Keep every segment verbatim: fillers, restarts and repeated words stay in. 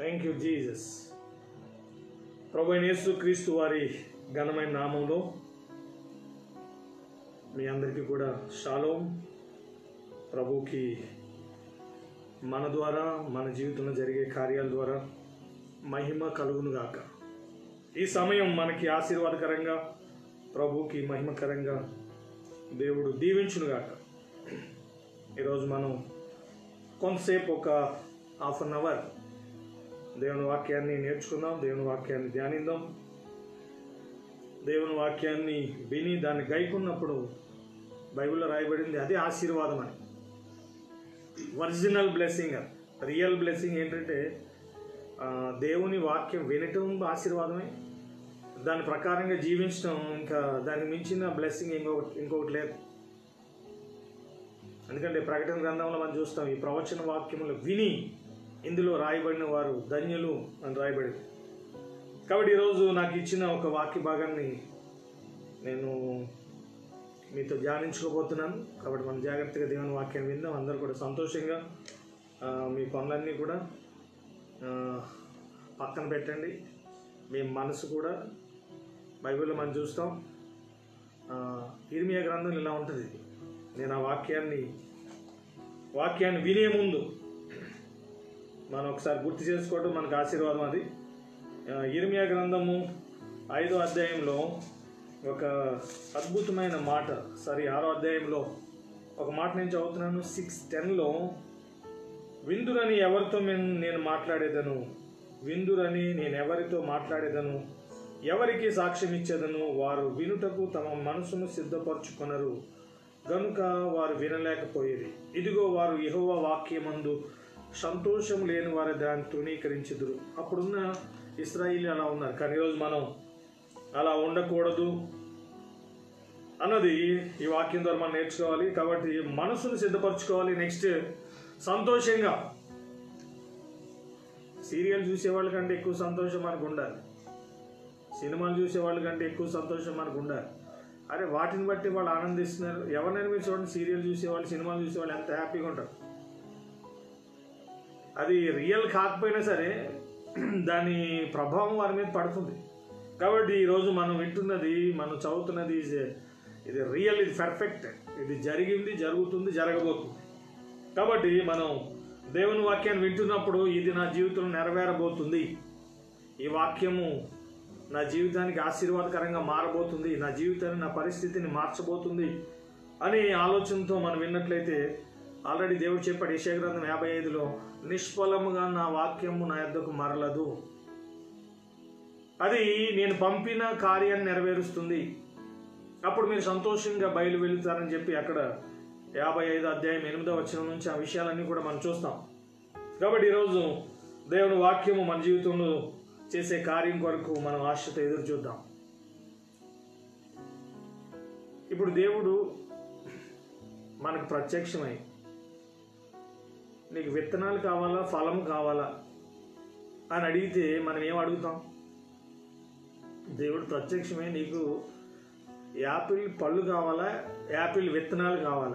Thank you Jesus. ప్రభువైన యేసుక్రీస్తు వారి ఘనమైన నామంలో మీ అందరికీ కూడా షాలోమ్. ప్రభుకి మన ద్వారా మన జీవితంలో జరిగే కార్యాల ద్వారా మహిమ కలుగునుగాక. ఈ సమయం మనకి ఆశీర్వాదకరంగా, ప్రభుకి మహిమకరంగా దేవుడు దీవించునుగాక. ఈరోజు మనం కొంతసేపు ఒక హాఫ్ అన్ అవర్ దేవుని వాక్యాన్ని నేర్చుకుందాం, దేవుని వాక్యాన్ని ధ్యానిద్దాం. దేవుని వాక్యాన్ని విని దాన్ని గైకున్నప్పుడు బైబిల్లో రాయబడింది అదే ఆశీర్వాదం అని. ఒరిజినల్ బ్లెస్సింగ్, రియల్ బ్లెస్సింగ్ ఏంటంటే దేవుని వాక్యం వినటం ఆశీర్వాదమే, దాని ప్రకారంగా జీవించడం ఇంకా దానికి మించిన బ్లెస్సింగ్ ఇంకొకటి ఇంకొకటి లేదు. ఎందుకంటే ప్రకటన గ్రంథంలో మనం చూస్తాం, ఈ ప్రవచన వాక్యములు విని ఇందులో రాయబడిన వారు ధన్యులు అని రాయబడింది. కాబట్టి ఈరోజు నాకు ఇచ్చిన ఒక వాక్య భాగాన్ని నేను మీతో ధ్యానించుకోబోతున్నాను. కాబట్టి మనం జాగ్రత్తగా దేవుని వాక్యాన్ని విందాం. అందరూ కూడా సంతోషంగా మీ పనులన్నీ కూడా పక్కన పెట్టండి. మీ మనసు కూడా బైబిల్లో మనం చూస్తాం, ఇర్మియా గ్రంథం ఇలా ఉంటుంది. నేను ఆ వాక్యాన్ని వాక్యాన్ని వినే ముందు మనం ఒకసారి గుర్తు చేసుకోవడం మనకు ఆశీర్వాదం. అది ఇర్మియా గ్రంథము ఐదో అధ్యాయంలో ఒక అద్భుతమైన మాట, సారీ ఆరో అధ్యాయంలో ఒక మాట నేను చదువుతున్నాను. సిక్స్ టెన్లో విందురని ఎవరితో నేను మాట్లాడేదను, విందురని నేను ఎవరితో మాట్లాడేదను, ఎవరికి సాక్ష్యం ఇచ్చేదను, వారు వినుటకు తమ మనసును సిద్ధపరచుకొనరు గనుక వారు వినలేకపోయేది. ఇదిగో వారు యెహోవా వాక్యమందు సంతోషం లేని వారు దాన్ని తృణీకరించుదురు. అప్పుడున్న ఇశ్రాయేలు అలా ఉన్నారు, కానీ ఈరోజు మనం అలా ఉండకూడదు అన్నది ఈ వాక్యం ద్వారా మనం నేర్చుకోవాలి. కాబట్టి మనసును సిద్ధపరచుకోవాలి. నెక్స్ట్ సంతోషంగా, సీరియల్ చూసేవాళ్ళ కంటే ఎక్కువ సంతోషం మనకు ఉండాలి, సినిమాలు చూసేవాళ్ళ కంటే ఎక్కువ సంతోషం మనకు ఉండాలి. అరే వాటిని బట్టి వాళ్ళు ఆనందిస్తున్నారు. ఎవరినైనా మీరు చూడండి, సీరియల్ చూసేవాళ్ళు, సినిమాలు చూసేవాళ్ళు ఎంత హ్యాపీగా ఉంటారు. అది రియల్ కాకపోయినా సరే దాని ప్రభావం వారి మీద పడుతుంది. కాబట్టి ఈరోజు మనం వింటున్నది, మనం చదువుతున్నది ఇది రియల్, ఇది పర్ఫెక్ట్, ఇది జరిగింది, జరుగుతుంది, జరగబోతుంది. కాబట్టి మనం దేవుని వాక్యాన్ని వింటున్నప్పుడు ఇది నా జీవితంలో నెరవేరబోతుంది, ఈ వాక్యము నా జీవితానికి ఆశీర్వాదకరంగా మారబోతుంది, నా జీవితాన్ని, నా పరిస్థితిని మార్చబోతుంది అనే ఆలోచనతో మనం విన్నట్లయితే, ఆల్రెడీ దేవుడు చెప్పాడు యెషయా గ్రంథం యాభై ఐదులో, నిష్ఫలముగా నా వాక్యము నా యొద్దకు మరలదు, అది నేను పంపిన కార్యాన్ని నెరవేరుస్తుంది, అప్పుడు మీరు సంతోషంగా బయలు వెళుతారని చెప్పి అక్కడ యాభై ఐదు అధ్యాయం ఎనిమిదో వచనం నుంచి ఆ విషయాలన్నీ కూడా మనం చూస్తాం. కాబట్టి ఈరోజు దేవుని వాక్యము మన జీవితంలో చేసే కార్యం కొరకు మనం ఆశతో ఎదురు చూద్దాం. ఇప్పుడు దేవుడు మనకు ప్రత్యక్షమై, నీకు విత్తనాలు కావాలా, ఫలం కావాలా అని అడిగితే మనం ఏం అడుగుతాం? దేవుడు ప్రత్యక్షమై నీకు యాపిల్ పళ్ళు కావాలా, యాపిల్ విత్తనాలు కావాలా?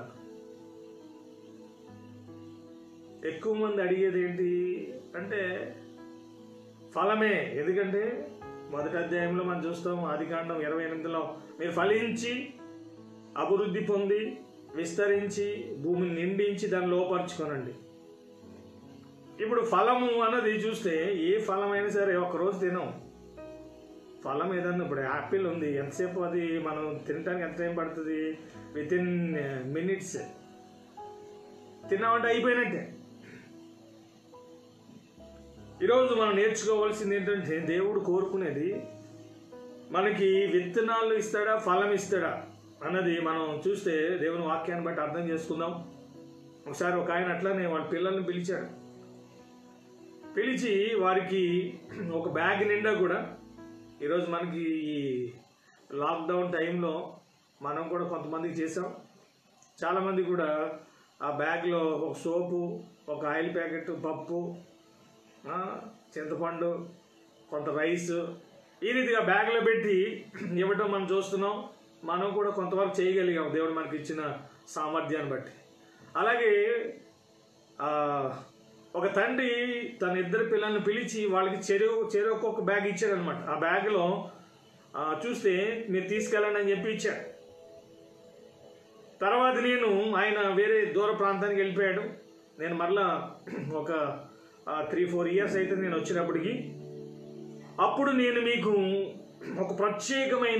ఎక్కువ మంది అడిగేది ఏంటి అంటే ఫలమే. ఎందుకంటే మొదటి అధ్యాయంలో మనం చూస్తాం, ఆదికాండం ఇరవై ఎనిమిదిలో, మీరు ఫలించి అభివృద్ధి పొంది విస్తరించి భూమిని నిండించి దాన్ని లోపరుచుకోనండి. ఇప్పుడు ఫలము అన్నది చూస్తే ఏ ఫలమైనా సరే ఒకరోజు తినం. ఫలం ఏదన్నా, ఇప్పుడు యాపిల్ ఉంది, ఎంతసేపు అది మనం తినడానికి ఎంత టైం పడుతుంది? విత్ ఇన్ మినిట్స్ తిన్నామంటే అయిపోయినట్టే. ఈరోజు మనం నేర్చుకోవాల్సింది ఏంటంటే, దేవుడు కోరుకునేది మనకి విత్తనాలు ఇస్తాడా, ఫలం ఇస్తాడా అన్నది మనం చూస్తే దేవుని వాక్యాన్ని బట్టి అర్థం చేసుకుందాం. ఒకసారి ఒక ఆయన అట్లానే వాళ్ళ పిల్లల్ని పిలిచాడు. పిలిచి వారికి ఒక బ్యాగ్ నిండా కూడా, ఈరోజు మనకి ఈ లాక్డౌన్ టైంలో మనం కూడా కొంతమందికి చేసాం. చాలామంది కూడా ఆ బ్యాగ్లో ఒక సోపు, ఒక ఆయిల్ ప్యాకెట్, పప్పు, చింతపండు, కొంత రైస్, ఈ రీతిగా బ్యాగ్లో పెట్టి ఇవ్వటం మనం చూస్తున్నాం. మనం కూడా కొంతవరకు చేయగలిగాం దేవుడు మనకి ఇచ్చిన సామర్థ్యాన్ని బట్టి. అలాగే ఒక తండ్రి తన ఇద్దరు పిల్లల్ని పిలిచి వాళ్ళకి చెరువు చెరువు ఒక్కొక్క బ్యాగ్ ఇచ్చాడు అనమాట. ఆ బ్యాగ్లో చూస్తే మీరు తీసుకెళ్ళండి అని చెప్పి ఇచ్చాడు. తర్వాత నేను ఆయన వేరే దూర ప్రాంతానికి వెళ్ళిపోయాడు. నేను మరలా ఒక త్రీ ఫోర్ ఇయర్స్ అయితే నేను వచ్చినప్పటికీ, అప్పుడు నేను మీకు ఒక ప్రత్యేకమైన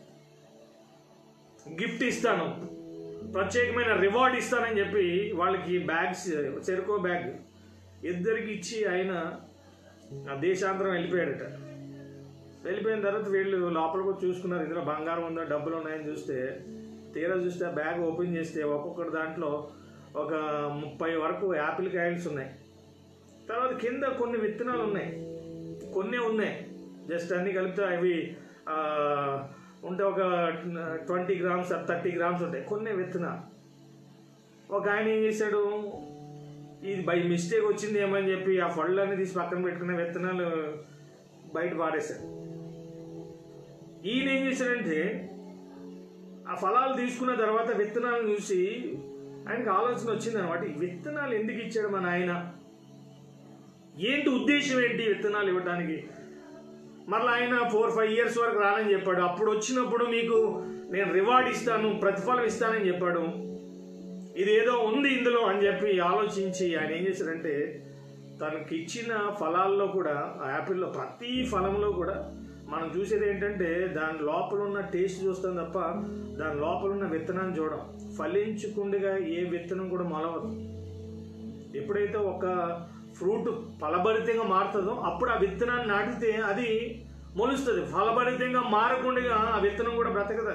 గిఫ్ట్ ఇస్తాను, ప్రత్యేకమైన రివార్డ్ ఇస్తానని చెప్పి వాళ్ళకి బ్యాగ్స్, చెరుకో బ్యాగ్ ఇద్దరికి ఇచ్చి ఆయన దేశాంతరం వెళ్ళిపోయాడట. వెళ్ళిపోయిన తర్వాత వీళ్ళు లోపలికి చూసుకున్నారు, ఇందులో బంగారం ఉందా డబ్బులు ఉన్నాయని చూస్తే, తీరా చూస్తే ఆ బ్యాగ్ ఓపెన్ చేస్తే ఒక్కొక్కటి దాంట్లో ఒక ముప్పై వరకు యాపిల్ కాయల్స్ ఉన్నాయి. తర్వాత కింద కొన్ని విత్తనాలు ఉన్నాయి, కొన్ని ఉన్నాయి, జస్ట్ అన్నీ కలిపితే అవి ఉంటే ఒక ట్వంటీ గ్రామ్స్ థర్టీ గ్రామ్స్ ఉంటాయి, కొన్ని విత్తనాలు. ఒక ఆయన ఏం చేశాడు, ఇది బై మిస్టేక్ వచ్చింది ఏమని చెప్పి ఆ ఫళ్ళన్నీ తీసి పక్కన పెట్టుకునే విత్తనాలు బయట పారేశాడు. ఈయన ఏం చేశాడంటే ఆ ఫలాలు తీసుకున్న తర్వాత విత్తనాలను చూసి ఆయనకు ఆలోచన వచ్చింది అనమాట, ఈ విత్తనాలు ఎందుకు ఇచ్చాడు మన ఆయన, ఏంటి ఉద్దేశం ఏంటి విత్తనాలు ఇవ్వడానికి. మరలా ఆయన ఫోర్ ఫైవ్ ఇయర్స్ వరకు రానని చెప్పాడు. అప్పుడు వచ్చినప్పుడు మీకు నేను రివార్డ్ ఇస్తాను, ప్రతిఫలం ఇస్తానని చెప్పాడు. ఇదేదో ఉంది ఇందులో అని చెప్పి ఆలోచించి ఆయన ఏం చేశాడంటే తనకి ఇచ్చిన ఫలాల్లో కూడా, ఆ యాపిల్లో ప్రతి ఫలంలో కూడా మనం చూసేది ఏంటంటే దాని లోపల ఉన్న టేస్ట్ చూస్తాం తప్ప దాని లోపల ఉన్న విత్తనాన్ని చూడం. ఫలించకుండా ఏ విత్తనం కూడా మొలవదు. ఎప్పుడైతే ఒక ఫ్రూట్ ఫలభరితంగా మారుతుందో అప్పుడు ఆ విత్తనాన్ని నాటితే అది మొలుస్తుంది. ఫలభరితంగా మారకుండా ఆ విత్తనం కూడా బ్రతకదు.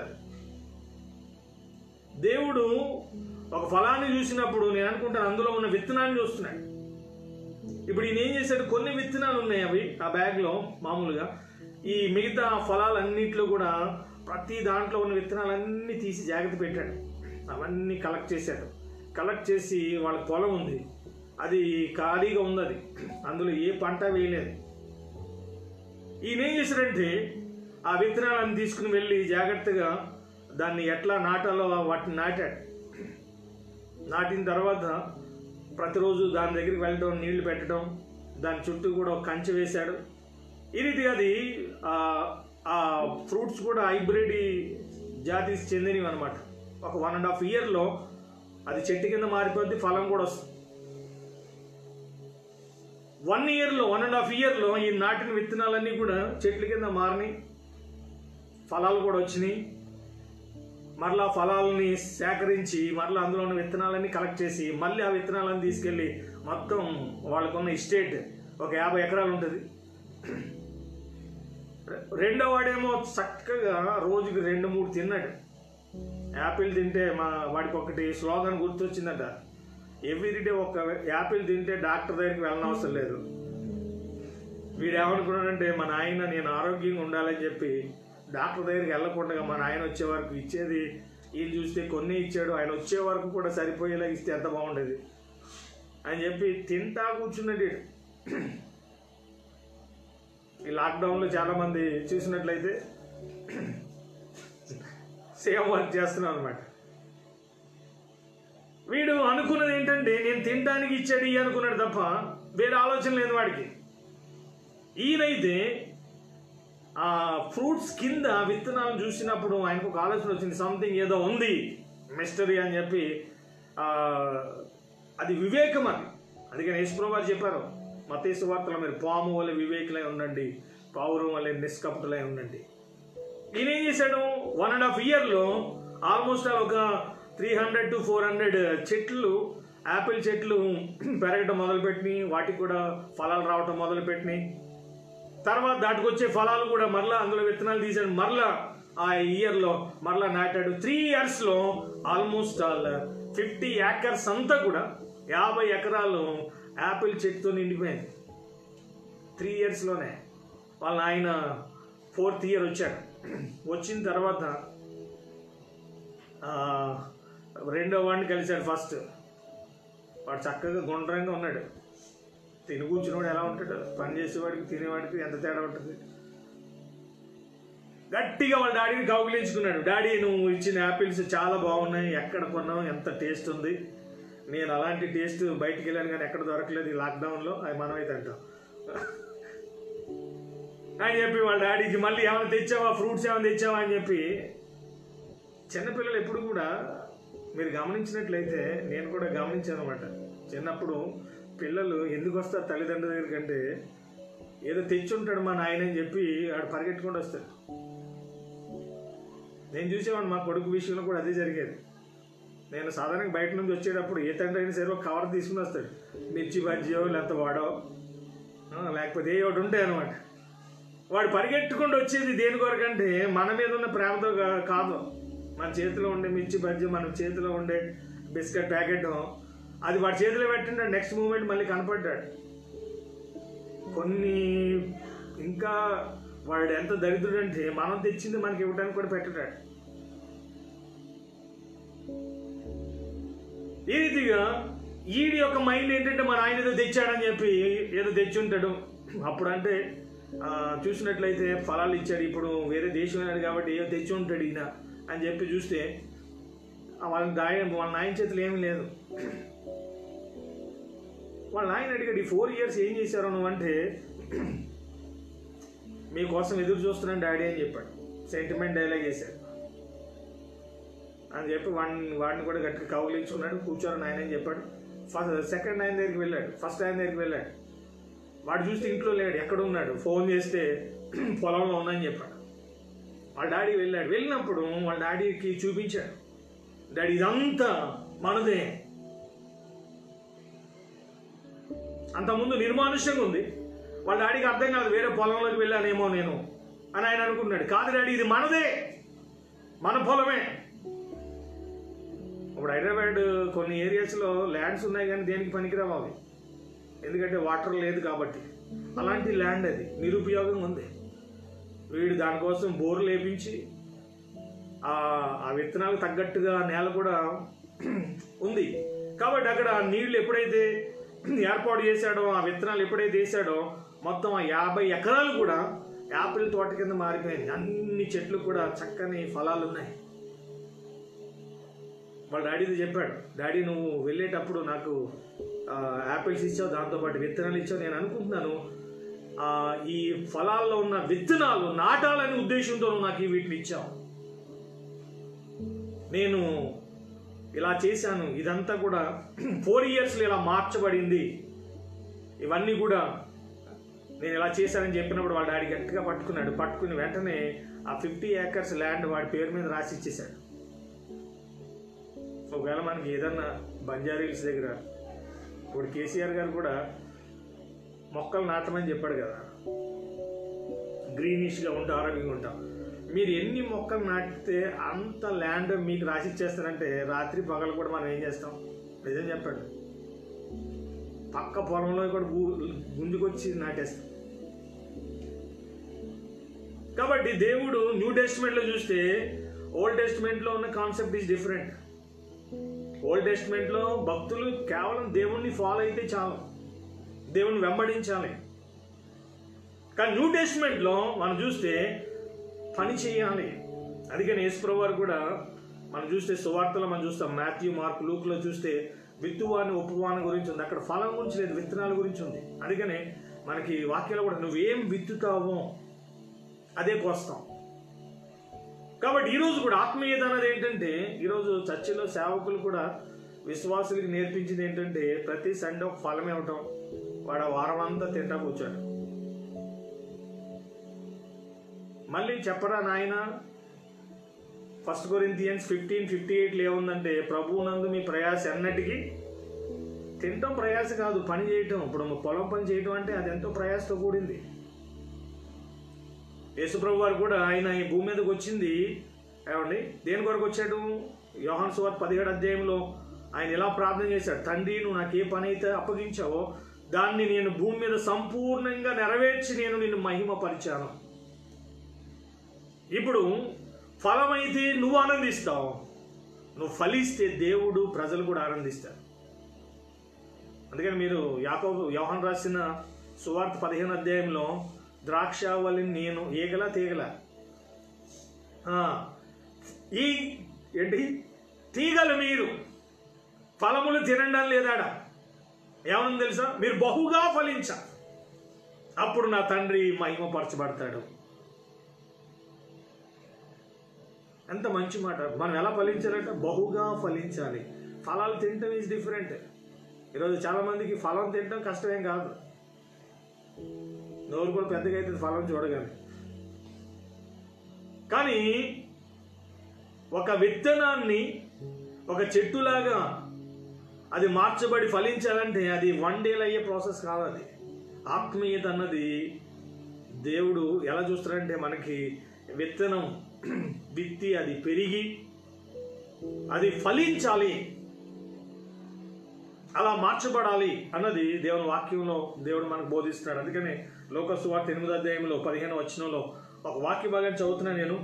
దేవుడు ఒక ఫలాన్ని చూసినప్పుడు నేను అనుకుంటాను అందులో ఉన్న విత్తనాన్ని చూస్తున్నాడు. ఇప్పుడు ఈయన ఏం చేశాడు, కొన్ని విత్తనాలు ఉన్నాయి అవి ఆ బ్యాగ్లో మామూలుగా, ఈ మిగతా ఫలాలన్నింటిలో కూడా ప్రతి దాంట్లో ఉన్న విత్తనాలన్నీ తీసి జాగ్రత్త పెట్టాడు. అవన్నీ కలెక్ట్ చేశాడు. కలెక్ట్ చేసి వాళ్ళ పొలం ఉంది, అది ఖాళీగా ఉంది, అది అందులో ఏ పంట వేయలేదు. ఈయన ఏం చేశాడంటే ఆ విత్తనాలను తీసుకుని వెళ్ళి జాగ్రత్తగా దాన్ని ఎట్లా నాటాలో వాటిని నాటాడు. నాటిన తర్వాత ప్రతిరోజు దాని దగ్గరికి వెళ్ళడం, నీళ్లు పెట్టడం, దాని చుట్టూ కూడా ఒక కంచె వేశాడు. ఈ రీతిగా అది ఆ ఫ్రూట్స్ కూడా హైబ్రిడ్ జాతికి చెందినవి అనమాట. ఒక వన్ అండ్ హాఫ్ ఇయర్లో అది చెట్టు కింద మారిపోద్ది, ఫలం కూడా వస్తుంది. వన్ ఇయర్లో వన్ అండ్ హాఫ్ ఇయర్లో ఈ నాటిన విత్తనాలన్నీ కూడా చెట్ల కింద మారినాయి, ఫలాలు కూడా వచ్చినాయి. మరలా ఫలాలని సేకరించి మరలా అందులో ఉన్న విత్తనాలన్నీ కలెక్ట్ చేసి మళ్ళీ ఆ విత్తనాలను తీసుకెళ్ళి మొత్తం వాళ్ళకున్న ఎస్టేట్ ఒక యాభై ఎకరాలు ఉంటుంది. రెండో వాడేమో చక్కగా రోజుకి రెండు మూడు తిన్నాడు. యాపిల్ తింటే మా వాడికి ఒకటి స్లోగన్ గుర్తొచ్చిందట, ఎవ్రీడే ఒక యాపిల్ తింటే డాక్టర్ దగ్గరికి వెళ్ళనవసరం లేదు. వీడు ఏమనుకున్నాడంటే మా నాయన నేను ఆరోగ్యంగా ఉండాలని చెప్పి డాక్టర్ దగ్గరికి వెళ్ళకుండా మా నాయన వచ్చే వరకు ఇచ్చేది వీళ్ళు చూస్తే కొన్ని ఇచ్చాడు, ఆయన వచ్చే వరకు కూడా సరిపోయేలా ఇస్తే ఎంత బాగుండేది అని చెప్పి తింటా కూర్చున్నాడు. ఈ లాక్డౌన్లో చాలామంది చూసినట్లయితే సేమ్ వర్క్ చేస్తున్నాం అనమాట. వీడు అనుకున్నది ఏంటంటే నేను తినడానికి ఇచ్చాడు ఇవి అనుకున్నాడు తప్ప వేరే ఆలోచన లేదు వాడికి. ఈయనైతే ఆ ఫ్రూట్స్ కింద విత్తనాలను చూసినప్పుడు ఆయనకు ఒక ఆలోచన వచ్చింది, సంథింగ్ ఏదో ఉంది మిస్టరీ అని చెప్పి. అది వివేకం, అది అందుకని యేసుప్రభువు వారు చెప్పారు మత్తయి సువార్తలో, మీరు పాము వల్ల వివేకులై ఉండండి, పావురం వల్ల నిష్కపటులై ఉండండి. ఈయన ఏం చేశాడు, వన్ అండ్ హాఫ్ ఇయర్లో ఆల్మోస్ట్ ఒక three hundred to four hundred చెట్లు, యాపిల్ చెట్లు పెరగటం మొదలుపెట్టినాయి, వాటికి కూడా ఫలాలు రావటం మొదలుపెట్టినాయి. తర్వాత దాటికి వచ్చే ఫలాలు కూడా మరలా అందులో విత్తనాలు తీసాడు, మరలా ఆ ఇయర్లో మరలా నాటాడు. త్రీ ఇయర్స్లో ఆల్మోస్ట్ ఆల్ ఫిఫ్టీ ఏకర్స్ అంతా కూడా, యాభై ఎకరాలు యాపిల్ చెట్టుతో నిండిపోయింది త్రీ ఇయర్స్లోనే. వాళ్ళ ఆయన ఫోర్త్ ఇయర్ వచ్చాడు. వచ్చిన తర్వాత రెండో వాడిని కలిశాడు. ఫస్ట్ వాడు చక్కగా గుండ్రంగా ఉన్నాడు, తిని కూర్చున్నవాడు ఎలా ఉంటాడు, పని చేసేవాడికి తినేవాడికి ఎంత తేడా ఉంటుంది. గట్టిగా వాళ్ళ డాడీని కౌగిలించుకున్నాడు. డాడీ నువ్వు ఇచ్చిన యాపిల్స్ చాలా బాగున్నాయి, ఎక్కడ కొన్నావు, ఎంత టేస్ట్ ఉంది, నేను అలాంటి టేస్ట్ బయటికి వెళ్ళాను కానీ ఎక్కడ దొరకలేదు ఈ లాక్డౌన్లో, అది మనమైతే అంటాం అని చెప్పి వాళ్ళ డాడీకి మళ్ళీ ఏమైనా తెచ్చావా, ఫ్రూట్స్ ఏమైనా తెచ్చావా అని చెప్పి. చిన్నపిల్లలు ఎప్పుడు కూడా మీరు గమనించినట్లయితే, నేను కూడా గమనించాను అనమాట. చిన్నప్పుడు పిల్లలు ఎందుకు వస్తారు తల్లిదండ్రుల దగ్గర కంటే, ఏదో తెచ్చుంటాడు మా నాయన అని చెప్పి ఆడు పరిగెట్టుకుంటూ వస్తాడు. నేను చూసేవాడిని, మా కొడుకు విషయంలో కూడా అదే జరిగేది. నేను సాధారణంగా బయట నుంచి వచ్చేటప్పుడు ఏ తండ్రి అయినా సరే ఒక కవర్ తీసుకుని వస్తాడు, మిర్చి బజ్జియో లేకపోతే వాడో లేకపోతే ఏ ఒకటి ఉంటాయి అనమాట. వాడు పరిగెట్టుకుంటూ వచ్చేది దేని కొరకంటే మన మీద ఉన్న ప్రేమతో కాదు. మన చేతిలో ఉండే మిర్చి బజ్జి, మన చేతిలో ఉండే బిస్కెట్ ప్యాకెట్, అది వాడి చేతిలో పెట్టిండే నెక్స్ట్ మూమెంట్ మళ్ళీ కనపడ్డాడు. కొన్ని ఇంకా వాడు ఎంత దరిద్రుడు అంటే మనం తెచ్చింది మనకి ఇవ్వడానికి కూడా పెట్టాడు. ఈ రీతిగా ఈడి యొక్క మైండ్ ఏంటంటే మన ఆయన ఏదో తెచ్చాడని చెప్పి ఏదో తెచ్చి ఉంటాడు. అప్పుడు అంటే చూసినట్లయితే ఫలాలు ఇచ్చాడు, ఇప్పుడు వేరే దేశం అయినాడు కాబట్టి ఏదో తెచ్చి ఉంటాడు ఈయన అని చెప్పి చూస్తే వాళ్ళ దాయ వాళ్ళ నాయన చేతులు ఏమీ లేదు. వాళ్ళ నాయన అడిగాడు, ఈ ఫోర్ ఇయర్స్ ఏం చేశారు నువ్వు అంటే, మీకోసం ఎదురు చూస్తున్నాను డాడీ అని చెప్పాడు. సెంటిమెంట్ డైలాగ్ వేశాడు అని చెప్పి వాడిని వాడిని కూడా గట్టిగా కౌగిలించుకున్నాడు. కూర్చోరు నాయన అని చెప్పాడు. ఫస్ట్ సెకండ్ ఆయన దగ్గరికి వెళ్ళాడు, ఫస్ట్ ఆయన దగ్గరికి వెళ్ళాడు. వాడు చూస్తే ఇంట్లో లేడు, ఎక్కడ ఉన్నాడు, ఫోన్ చేస్తే పొలంలో ఉన్నాయని చెప్పాడు. వాళ్ళ డాడీ వెళ్ళాడు. వెళ్ళినప్పుడు వాళ్ళ డాడీకి చూపించాడు, డాడీ ఇదంతా మనదే. అంతకుముందు నిర్మానుష్యంగా ఉంది. వాళ్ళ డాడీకి అర్థం కాదు, వేరే పొలంలోకి వెళ్ళానేమో నేను అని ఆయన అనుకున్నాడు. కాదు డాడీ, ఇది మనదే, మన పొలమే. ఇప్పుడు హైదరాబాద్ కొన్ని ఏరియాస్లో ల్యాండ్స్ ఉన్నాయి కానీ దేనికి పనికిరావు అవి, ఎందుకంటే వాటర్ లేదు కాబట్టి. అలాంటి ల్యాండ్ అది నిరుపయోగంగా ఉంది. వీడు దానికోసం బోర్లు వేపించి ఆ విత్తనాలకు తగ్గట్టుగా నేల కూడా ఉంది కాబట్టి అక్కడ నీళ్లు ఎప్పుడైతే ఏర్పాటు చేశాడో, ఆ విత్తనాలు ఎప్పుడైతే వేసాడో, మొత్తం ఆ యాభై ఎకరాలు కూడా యాపిల్ తోట కింద మారిపోయింది. అన్ని చెట్లు కూడా చక్కని ఫలాలు ఉన్నాయి. వాళ్ళ డాడీతో చెప్పాడు, డాడీ నువ్వు వెళ్ళేటప్పుడు నాకు యాపిల్స్ ఇచ్చావు, దాంతోపాటు విత్తనాలు ఇచ్చావు. నేను అనుకుంటున్నాను ఈ ఫలాల్లో ఉన్న విత్తనాలు నాటాలనే ఉద్దేశంతో నువ్వు నాకు వీటిని ఇచ్చావు. నేను ఇలా చేశాను, ఇదంతా కూడా ఫోర్ ఇయర్స్లో ఇలా మార్చబడింది. ఇవన్నీ కూడా నేను ఇలా చేశానని చెప్పినప్పుడు వాళ్ళ డాడీ గట్టిగా పట్టుకున్నాడు. పట్టుకుని వెంటనే ఆ ఫిఫ్టీ ఏకర్స్ ల్యాండ్ వాడి పేరు మీద రాసి ఇచ్చేశాడు. ఒకవేళ మనకి ఏదన్నా బంజారీల్స్ దగ్గర ఇప్పుడు కేసీఆర్ గారు కూడా మొక్కలు నాటమని చెప్పాడు కదా, గ్రీనిష్గా ఉంటా, ఆరోగ్యంగా ఉంటాం. మీరు ఎన్ని మొక్కలు నాటితే అంత ల్యాండ్ మీకు రాసి ఇచ్చేస్తారంటే రాత్రి పగలు కూడా మనం ఏం చేస్తాం? నిజం చెప్పండి, పక్క పొలంలో కూడా గుంజుకొచ్చి నాటేస్తాం. కాబట్టి దేవుడు న్యూ టెస్టిమెంట్లో చూస్తే ఓల్డ్ టెస్టిమెంట్లో ఉన్న కాన్సెప్ట్ ఈజ్ డిఫరెంట్. ఓల్డ్ టెస్టిమెంట్లో భక్తులు కేవలం దేవుణ్ణి ఫాలో అయితే చాలు, దేవుణ్ణి వెంబడించాలి. కానీ న్యూ టెస్టిమెంట్లో మనం చూస్తే పని చేయాలి. అందుకని యేసుప్రభువు వారు కూడా మనం చూస్తే సువార్తలో మనం చూస్తాం, మాథ్యూ, మార్క్, లూక్లో చూస్తే విత్తువాని ఒప్పువాని గురించి ఉంది. అక్కడ ఫలం గురించి లేదు, విత్తనాల గురించి ఉంది. అందుకనే మనకి వాక్యాలు కూడా నువ్వేం విత్తుతావో అదే కోస్తాం. కాబట్టి ఈరోజు కూడా ఆత్మీయత అనేది ఏంటంటే, ఈరోజు చర్చిలో సేవకులు కూడా విశ్వాసులకు నేర్పించింది ఏంటంటే, ప్రతి సండే ఒక ఫలం ఇవ్వటం. వాడు వారం అంతా తింటా కూర్చోడు. మళ్ళీ చెప్పరా నాయన, ఫస్ట్ కొరింథియన్స్ ఫిఫ్టీన్ ఫిఫ్టీ ఎయిట్లో ఏముందంటే, ప్రభువునందు మీ ప్రయాస అన్నటికీ, తినటం ప్రయాస కాదు, పని చేయటం. ఇప్పుడు పొలం పని చేయటం అంటే అది ఎంతో ప్రయాసతో కూడింది. యేసుప్రభు వారు కూడా ఆయన ఈ భూమి మీదకి వచ్చింది ఏమండి దేని కొరకు వచ్చాడు? యోహాను సువార్త పదిహేడు అధ్యాయంలో ఆయన ఎలా ప్రార్థన చేశాడు, తండ్రి నువ్వు నాకు ఏ పని అయితే అప్పగించావో దాన్ని నేను భూమి మీద సంపూర్ణంగా నెరవేర్చి నేను నిన్ను మహిమపరిచాను. ఇప్పుడు ఫలమైతే నువ్వు ఆనందిస్తావు, నువ్వు ఫలిస్తే దేవుడు, ప్రజలు కూడా ఆనందిస్తారు. అందుకని మీరు యాకోబు యోహాను రాసిన సువార్త పదిహేను అధ్యాయంలో ద్రాక్షావళిని నేను ఏగల తీగల ఈ ఏంటి తీగలు మీరు ఫలములు తినండి అని లేదాడ. ఏమని తెలుసా? మీరు బహుగా ఫలించాలి, అప్పుడు నా తండ్రి మహిమపరచబడతాడు. ఎంత మంచి మాట. మనం ఎలా ఫలించాలంటే బహుగా ఫలించాలి. ఫలాలు తినటం ఈజ్ డిఫరెంట్. ఈరోజు చాలామందికి ఫలం తినటం కష్టమేం కాదు, నోరు కూడా పెద్దగా అవుతుంది ఫలం చూడగానే. కానీ ఒక విత్తనాన్ని ఒక చెట్టులాగా అది మార్చబడి ఫలించాలంటే అది వన్ డేలో అయ్యే ప్రాసెస్ కాదు. అది ఆత్మీయత అన్నది దేవుడు ఎలా చూస్తారంటే మనకి విత్తనం విత్తి అది పెరిగి అది ఫలించాలి, అలా మార్చబడాలి అన్నది దేవుని వాక్యంలో దేవుడు మనకు బోధిస్తున్నాడు. అందుకనే లోక సువార్త ఎనిమిదో అధ్యాయంలో పదిహేను వచనంలో ఒక వాక్య భాగం చదువుతున్నా నేను.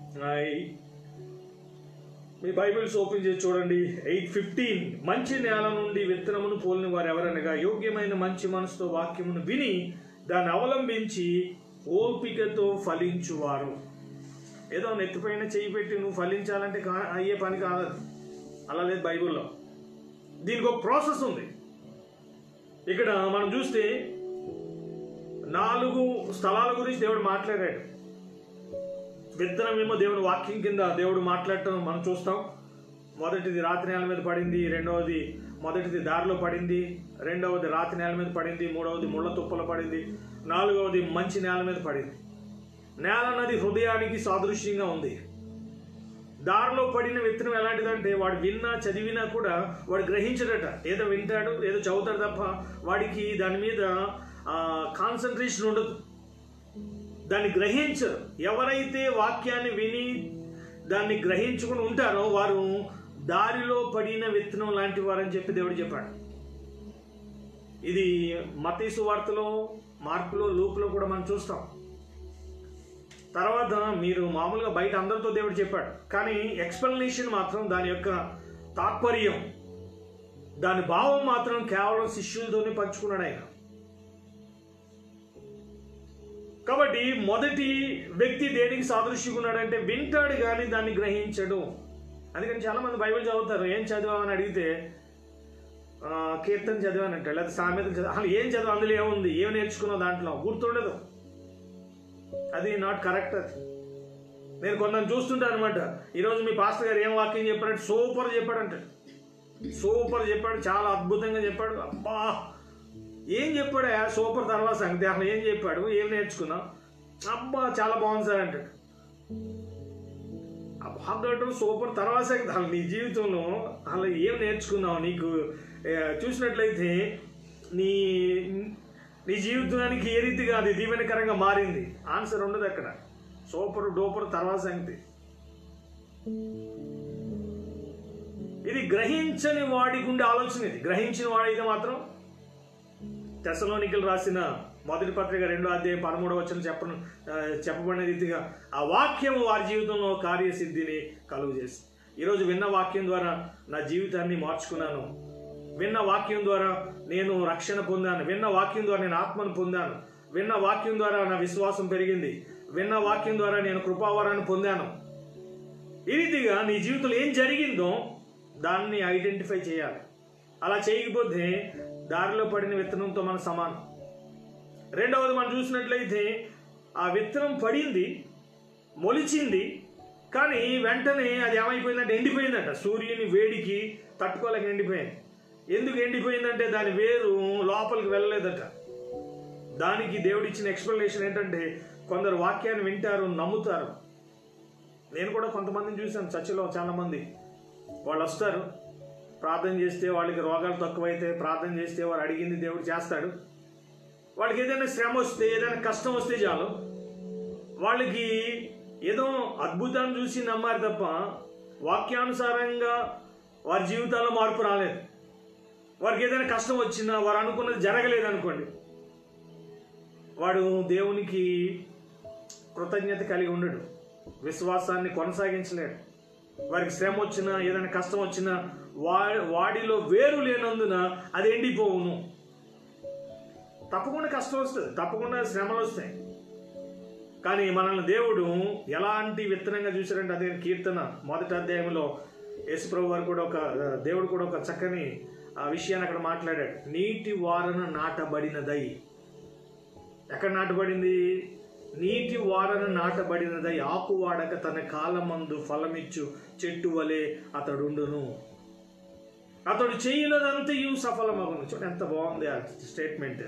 మీ బైబిల్స్ ఓపెన్ చేసి చూడండి. ఎయిట్ ఫిఫ్టీన్ మంచి నేల నుండి విత్తనమును పోలిన వారు ఎవరనగా యోగ్యమైన మంచి మనసుతో వాక్యమును విని దాన్ని అవలంబించి ఓపికతో ఫలించువారు. ఏదో నెత్తిపైన చేయి పెట్టి నువ్వు ఫలించాలంటే కా అయ్యే పని కాదు, అలా లేదు బైబిల్లో. దీనికి ఒక ప్రాసెస్ ఉంది. ఇక్కడ మనం చూస్తే నాలుగు స్థలాల గురించి దేవుడు మాట్లాడాడు. విత్తనం ఏమో దేవుని వాక్యం కింద దేవుడు మాట్లాడటం మనం చూస్తాం. మొదటిది రాతి నేల మీద పడింది, రెండవది మొదటిది దారిలో పడింది, రెండవది రాతి నేల మీద పడింది, మూడవది ముళ్ళ తుప్పలో పడింది, నాలుగవది మంచి నేల మీద పడింది. నేల అన్నది హృదయానికి సాదృశ్యంగా ఉంది. దారిలో పడిన విత్తనం ఎలాంటిదంటే వాడు విన్నా చదివినా కూడా వాడు గ్రహించడట. ఏదో వింటాడు, ఏదో చదువుతాడు తప్ప వాడికి దాని మీద కాన్సన్ట్రేషన్ ఉండదు, దాన్ని గ్రహించరు. ఎవరైతే వాక్యాన్ని విని దాన్ని గ్రహించుకుని ఉంటారో వారు దారిలో పడిన విత్తనం లాంటి వారని చెప్పి దేవుడు చెప్పాడు. ఇది మత్తయి సువార్తలో, మార్కులో, లూకులో కూడా మనం చూస్తాం. తర్వాత మీరు మామూలుగా బయట అందరితో దేవుడు చెప్పాడు, కానీ ఎక్స్ప్లెనేషన్ మాత్రం దాని యొక్క తాత్పర్యం, దాని భావం మాత్రం కేవలం శిష్యులతోనే పంచుకున్నాడు ఆయన. కాబట్టి మొదటి వ్యక్తి దేనికి సాదృశ్యంగా ఉన్నాడంటే వింటాడు కానీ దాన్ని గ్రహించడు. అందుకని చాలామంది బైబిల్ చదువుతారు, ఏం చదివామని అడిగితే కీర్తన చదివానంటే, లేదా సామెతలు చదివా, అసలు ఏం చదివా, అందులో ఏముంది, ఏం నేర్చుకున్నావు, దాంట్లో గుర్తుండదు. అది నాట్ కరెక్ట్. అది నేను కొందరు చూస్తుంటాను అనమాట. ఈరోజు మీ పాస్టర్ గారు ఏం వాక్యం చెప్పారంటే సూపర్ చెప్పాడంటే, సూపర్ చెప్పాడు, చాలా అద్భుతంగా చెప్పాడు. అబ్బా ఏం చెప్పాడు సూపర్, తర్వాత సంగతి అసలు ఏం చెప్పాడు, ఏం నేర్చుకున్నావు, అబ్బా చాలా బాగుంది సార్ అంటాడు. బాగా సూపర్ తర్వాత సంగతి అసలు నీ జీవితంలో అసలు ఏం నేర్చుకున్నావు, నీకు చూసినట్లయితే నీ నీ జీవితానికి ఏ రీతిగా అది దీవెనకరంగా మారింది, ఆన్సర్ ఉండదు అక్కడ. సూపర్ డూపర్ తర్వాత సంగతి. ఇది గ్రహించని వాడికి ఉండే ఆలోచన. ఇది గ్రహించిన వాడైతే మాత్రం తెస్సలోనికలు రాసిన మొదటి పత్రిక రెండో అధ్యాయం పదమూడవ వచనం చెప్పను చెప్పబడిన రీతిగా ఆ వాక్యం వారి జీవితంలో కార్యసిద్ధిని కలుగు చేస్తుంది. ఈరోజు విన్న వాక్యం ద్వారా నా జీవితాన్ని మార్చుకున్నాను, విన్న వాక్యం ద్వారా నేను రక్షణ పొందాను, విన్న వాక్యం ద్వారా నేను ఆత్మను పొందాను, విన్న వాక్యం ద్వారా నా విశ్వాసం పెరిగింది, విన్న వాక్యం ద్వారా నేను కృపావరాన్ని పొందాను. ఈ రీతిగా నీ జీవితంలో ఏం జరిగిందో దాన్ని ఐడెంటిఫై చేయాలి. అలా చేయకపోతే దారిలో పడిన విత్తనంతో మన సమానం. రెండవది మనం చూసినట్లయితే ఆ విత్తనం పడింది, మొలిచింది, కానీ వెంటనే అది ఏమైపోయిందంటే ఎండిపోయిందట. సూర్యుని వేడికి తట్టుకోలేక ఎండిపోయింది. ఎందుకు ఎండిపోయిందంటే దాని వేరు లోపలికి వెళ్ళలేదట. దానికి దేవుడిచ్చిన ఎక్స్ప్లెనేషన్ ఏంటంటే కొందరు వాక్యాన్ని వింటారు, నమ్ముతారు. నేను కూడా కొంతమందిని చూశాను చర్చిలో, చాలామంది వాళ్ళు వస్తారు, ప్రార్థన చేస్తే వాళ్ళకి రోగాలు తక్కువైతే ప్రార్థన చేస్తే వారు అడిగింది దేవుడు చేస్తాడు. వాళ్ళకి ఏదైనా శ్రమ వస్తే, ఏదైనా కష్టం వస్తే చాలు వాళ్ళకి ఏదో అద్భుతాన్ని చూసి నమ్మారు తప్ప వాక్యానుసారంగా వారి జీవితాల్లో మార్పు రాలేదు. వారికి ఏదైనా కష్టం వచ్చినా, వారు అనుకున్నది జరగలేదు అనుకోండి, వాడు దేవునికి కృతజ్ఞత కలిగి ఉండడు, విశ్వాసాన్ని కొనసాగించలేడు. వారికి శ్రమ వచ్చినా, ఏదైనా కష్టం వచ్చినా వా వాడిలో వేరు లేనందున అది ఎండిపోవును. తప్పకుండా కష్టం వస్తుంది, తప్పకుండా శ్రమలు వస్తాయి. కానీ మనల్ని దేవుడు ఎలాంటి విత్తనంగా చూశారంటే అదే కీర్తన మొదటి అధ్యాయంలో యేసుప్రభు వారు కూడా ఒక దేవుడు కూడా ఒక చక్కని ఆ విషయాన్ని అక్కడ మాట్లాడాడు. నీటి వారన నాటబడినదై. ఎక్కడ నాటబడింది? నీటి వారన నాటబడినదై ఆకు వాడక తన కాలమందు ఫలమిచ్చు చెట్టు వలె అతడుండును, అతడు చేయనదంతయు సఫలమగును. చూడండి ఎంత బాగుంది ఆ స్టేట్మెంట్.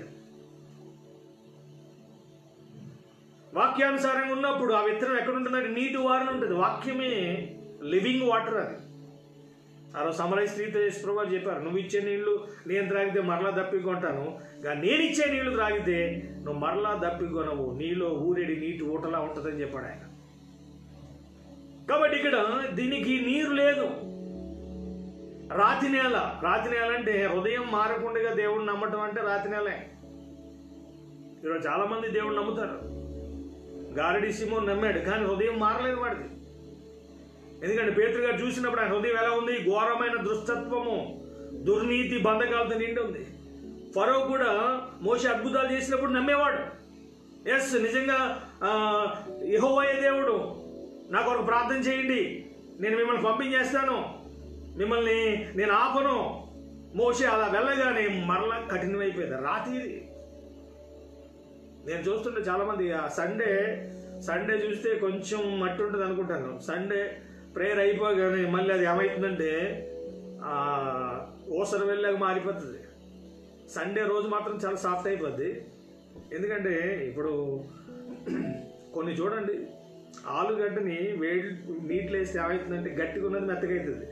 వాక్యానుసారంగా ఉన్నప్పుడు ఆ విత్తనం ఎక్కడ ఉంటుందంటే నీటి వారన ఉంటుంది. వాక్యమే లివింగ్ వాటర్. అది ఆ రోజు సమరయ స్త్రీతో యేసుప్రభు వారు చెప్పారు, నువ్వు ఇచ్చే నీళ్లు నేను త్రాగితే మరలా దప్పికొంటాను, కానీ నేను ఇచ్చే నీళ్లు త్రాగితే నువ్వు మరలా దప్పికొనవు, నీలో ఊరేడి నీటి ఊటలా ఉంటుందని చెప్పాడు ఆయన. కాబట్టి ఇక్కడ దీనికి నీరు లేదు. రాతి నేల. రాతి నేల అంటే హృదయం మారకుండా దేవుడిని నమ్మటం అంటే రాతి నేలే. ఈరోజు చాలా మంది దేవుడిని నమ్ముతారు. గారడి సిమోన్ నమ్మాడు, కానీ హృదయం మారలేదు వాడిది. ఎందుకంటే పేతురు గారు చూసినప్పుడు ఆయన హృదయం ఎలా ఉంది? ఘోరమైన దుష్టత్వము, దుర్నీతి, బంధకాలతో నిండి ఉంది. ఫరో కూడా మోషే అద్భుతాలు చేసినప్పుడు నమ్మేవాడు. ఎస్, నిజంగా యెహోవాయే దేవుడు, నా కొరకు ప్రార్థన చేయండి, నేను మిమ్మల్ని పంపించేస్తాను, మిమ్మల్ని నేను ఆపను. మోషే అలా వెళ్ళగానే మరలా కఠినమైపోయింది. రాత్రి నేను చూస్తుంటే చాలామంది ఆ సండే సండే చూస్తే కొంచెం మట్టి ఉంటుంది అనుకుంటాను. సండే ప్రేయర్ అయిపోగానే మళ్ళీ అది ఏమవుతుందంటే ఓసర వెళ్ళాక మారిపోతుంది. సండే రోజు మాత్రం చాలా సాఫ్ట్ అయిపోద్ది. ఎందుకంటే ఇప్పుడు కొన్ని చూడండి, ఆలుగడ్డని వేడి నీటిలో వేస్తే ఏమవుతుందంటే గట్టిగా ఉన్నది మెత్తగా అవుతుంది.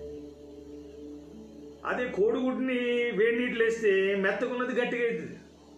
అదే కోడిగుడ్డుని వేడి నీటిలో వేస్తే మెత్తగా ఉన్నది గట్టిగా అవుతుంది.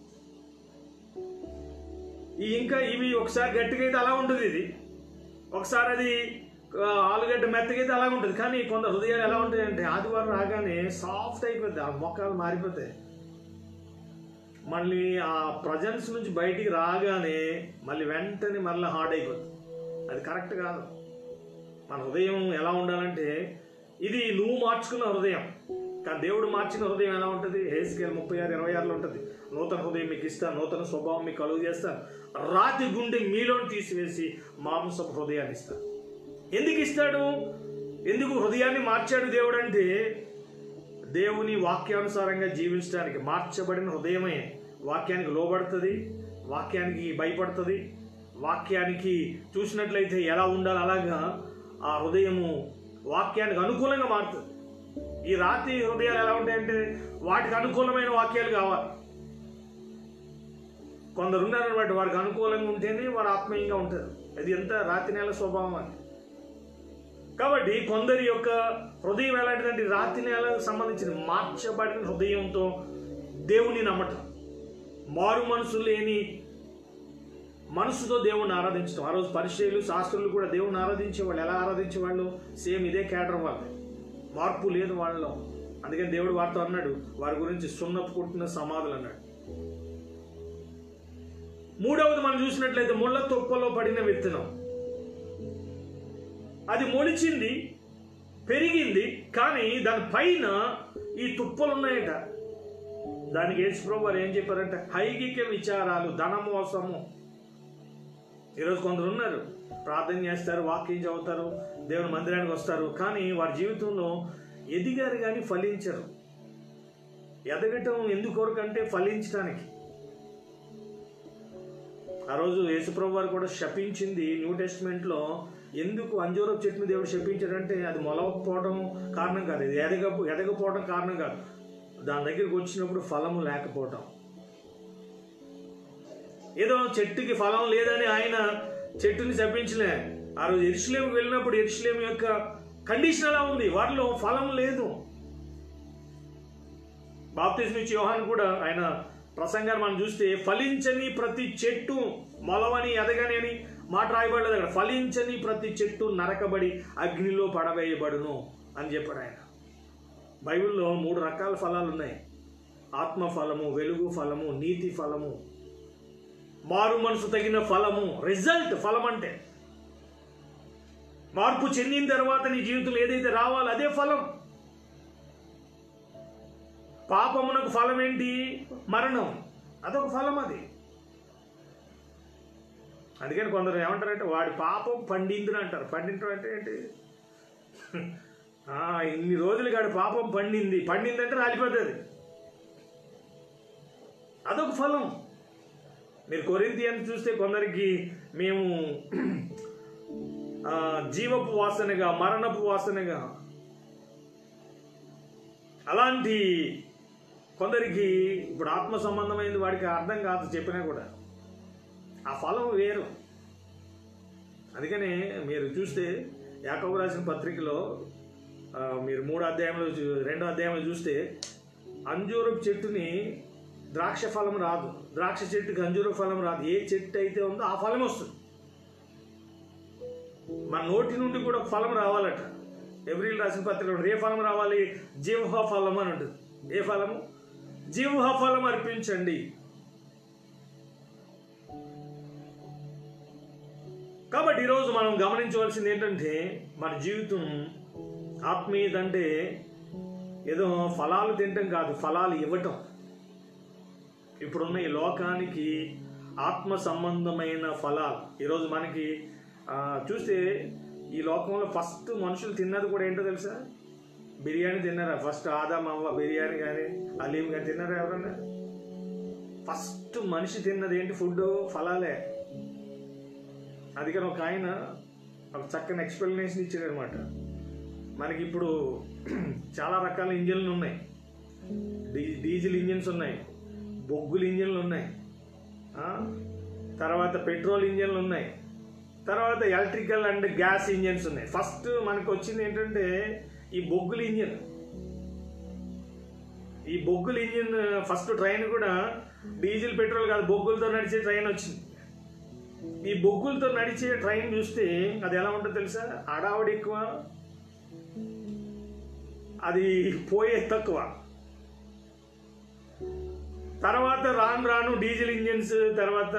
ఈ ఇంకా ఇవి ఒకసారి గట్టిగా అయితే అలా ఉంటుంది, ఇది ఒకసారి అది ఆలుగడ్డ మెత్తగా అయితే అలా ఉంటుంది. కానీ కొందరు హృదయాలు ఎలా ఉంటాయి అంటే ఆదివారం రాగానే సాఫ్ట్ అయిపోద్ది, ఆ మొక్కలు మారిపోతాయి. మళ్ళీ ఆ ప్రజెన్స్ నుంచి బయటికి రాగానే మళ్ళీ వెంటనే మళ్ళీ హార్డ్ అయిపోతుంది. అది కరెక్ట్ కాదు. మన హృదయం ఎలా ఉండాలంటే ఇది నువ్వు మార్చుకున్న హృదయం, కానీ దేవుడు మార్చిన హృదయం ఎలా ఉంటుంది? హెస్కేల్ ముప్పై ఆరు ఇరవై ఆరులో ఉంటుంది, నూతన హృదయం మీకు ఇస్తాను, నూతన స్వభావం మీకు కలుగు చేస్తాను, రాతి గుండె మీలోని తీసివేసి మాంసపు హృదయాన్ని ఇస్తాను. ఎందుకు ఇస్తాడు? ఎందుకు హృదయాన్ని మార్చాడు దేవుడు అంటే దేవుని వాక్యానుసారంగా జీవించడానికి. మార్చబడిన హృదయమే వాక్యానికి లోబడుతుంది, వాక్యానికి భయపడుతుంది, వాక్యానికి చూసినట్లయితే ఎలా ఉండాలి అలాగా ఆ హృదయము వాక్యానికి అనుకూలంగా మారుతుంది. ఈ రాతి హృదయాలు ఎలా ఉంటాయంటే వాటికి అనుకూలమైన వాక్యాలు కావాలి. కొందరు ఉన్నారన్నమాట, వారికి అనుకూలంగా ఉంటేనే వారు ఆత్మీయంగా ఉంటారు. అది ఎంత రాతి నేల స్వభావం అని. కాబట్టి కొందరి యొక్క హృదయం ఎలాంటిదంటే రాతి నేలకు సంబంధించిన మార్చబడిన హృదయంతో దేవుని నమ్మటం, మారు మనసు లేని మనసుతో దేవుణ్ణి ఆరాధించడం. ఆ రోజు పరిచయులు శాస్త్రులు కూడా దేవుణ్ణి ఆరాధించేవాళ్ళు. ఎలా ఆరాధించేవాళ్ళు? సేమ్ ఇదే క్యాడర్ వాళ్ళు, మార్పు లేదు వాళ్ళలో. అందుకని దేవుడు వారితో అన్నాడు, వారి గురించి సున్నపు కుట్టిన సమాధులు అన్నాడు. మూడవది మనం చూసినట్లయితే ముళ్ళ తొప్పలో పడిన విత్తనం. అది మొలిచింది, పెరిగింది, కానీ దాని పైన ఈ తుప్పలు ఉన్నాయట. దానికి యేసుప్రభు వారు ఏం చెప్పారంటే హైగిక విచారాలు, ధనమోసము. ఈరోజు కొందరు ఉన్నారు, ప్రార్థన చేస్తారు, వాక్యం చదువుతారు, దేవుని మందిరానికి వస్తారు, కానీ వారి జీవితంలో ఎదిగారు కానీ ఫలించరు. ఎదగటం ఎందుకొరకంటే ఫలించడానికి. ఆ రోజు యేసుప్రభు వారు కూడా శపించింది న్యూ టెస్ట్మెంట్లో. ఎందుకు అంజూరపు చెట్టును దేవుడు శపించాడంటే అది మొలవకపోవడం కారణం కాదు, ఇది ఎదగ ఎదగపోవడం కారణం కాదు, దాని దగ్గరికి వచ్చినప్పుడు ఫలము లేకపోవటం. ఏదో చెట్టుకి ఫలం లేదని ఆయన చెట్టుని శపించలే. ఆ రోజు యెరూషలేముకు వెళ్ళినప్పుడు యెరూషలేము యొక్క కండిషన్ అలా ఉంది, వాటిలో ఫలం లేదు. బాప్తిస్మం ఇచ్చే యోహాను కూడా ఆయన ప్రసంగాన్ని మనం చూస్తే ఫలించని ప్రతి చెట్టు మొలవని ఎదగని అని మాట రాయబడలేదు అక్కడ. ఫలించని ప్రతి చెట్టు నరకబడి అగ్నిలో పడవేయబడును అని చెప్పాడు ఆయన. బైబిల్లో మూడు రకాల ఫలాలు ఉన్నాయి: ఆత్మ ఫలము, వెలుగు ఫలము, నీతి ఫలము, మారు మనసు తగిన ఫలము. రిజల్ట్ ఫలం అంటే మార్పు చెందిన తర్వాత నీ జీవితంలో ఏదైతే రావాలో అదే ఫలం. పాపమునకు ఫలం ఏంటి? మరణం. అదొక ఫలం అది. అందుకని కొందరు ఏమంటారంటే వాడి పాపం పండిందని అంటారు. పండించడం అంటే ఏంటి? ఇన్ని రోజులు కాడు పాపం పండింది పండిందంటే రాలిపోతుంది. అదొక ఫలం. మీరు కొరింథీయులను చూస్తే కొందరికి మేము జీవపు వాసనగా, మరణపు వాసనగా, అలాంటి కొందరికి ఇప్పుడు ఆత్మ సంబంధమైనది వాడికి అర్థం కాదు చెప్పినా కూడా. ఆ ఫలం వేరు. అందుకనే మీరు చూస్తే యాకోబు రాసిన పత్రికలో మీరు మూడో అధ్యాయంలో రెండో అధ్యాయంలో చూస్తే అంజూరపు చెట్టుని ద్రాక్ష ఫలం రాదు, ద్రాక్ష చెట్టుకి అంజూర ఫలం రాదు. ఏ చెట్టు అయితే ఉందో ఆ ఫలం వస్తుంది. మన నోటి నుండి కూడా ఫలం రావాలట. ఎబ్రిల్ రాసిన పత్రికలో ఏ ఫలం రావాలి? జీవ ఫలం అని ఉంటుంది. ఏ ఫలము? జీవ ఫలం అర్పించండి. కాబట్టి ఈరోజు మనం గమనించవలసింది ఏంటంటే మన జీవితం ఆత్మీయత అంటే ఏదో ఫలాలు తినటం కాదు, ఫలాలు ఇవ్వటం. ఇప్పుడున్న ఈ లోకానికి ఆత్మ సంబంధమైన ఫలాలు ఈరోజు మనకి చూస్తే ఈ లోకంలో ఫస్ట్ మనుషులు తిన్నది కూడా ఏంటో తెలుసా? బిర్యానీ తిన్నారా? ఫస్ట్ ఆదాం అవ్వ బిర్యానీ కానీ అలీం కానీ తిన్నారా ఎవరన్నా? ఫస్ట్ మనిషి తిన్నది ఏంటి? ఫుడ్, ఫలాలే. అందుకని ఒక ఆయన ఒక చక్కని ఎక్స్ప్లెనేషన్ ఇచ్చాడు అనమాట. మనకి ఇప్పుడు చాలా రకాల ఇంజిన్లు ఉన్నాయి. డీ డీజిల్ ఇంజిన్స్ ఉన్నాయి, బొగ్గుల ఇంజిన్లు ఉన్నాయి, తర్వాత పెట్రోల్ ఇంజిన్లు ఉన్నాయి, తర్వాత ఎలక్ట్రికల్ అండ్ గ్యాస్ ఇంజిన్స్ ఉన్నాయి. ఫస్ట్ మనకు వచ్చింది ఏంటంటే ఈ బొగ్గుల ఇంజిన్. ఈ బొగ్గుల ఇంజిన్ ఫస్ట్ ట్రైన్ కూడా డీజిల్ పెట్రోల్ కాదు, బొగ్గులతో నడిచే ట్రైన్ వచ్చింది. ఈ బొగ్గులతో నడిచే ట్రైన్ చూస్తే అది ఎలా ఉంటుందో తెలుసా? హడావుడి ఎక్కువ, అది పోయే తక్కువ. తర్వాత రాను రాను డీజిల్ ఇంజిన్స్, తర్వాత